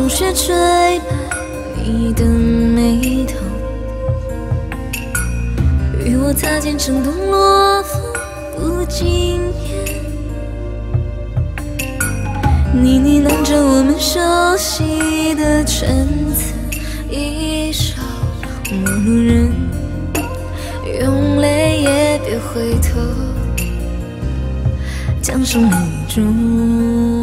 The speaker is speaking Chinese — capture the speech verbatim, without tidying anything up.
雪吹白你的眉头，与我擦肩成冬落风不惊艳，你呢喃着我们熟悉的陈词，一首陌路人，用泪也别回头，将生命中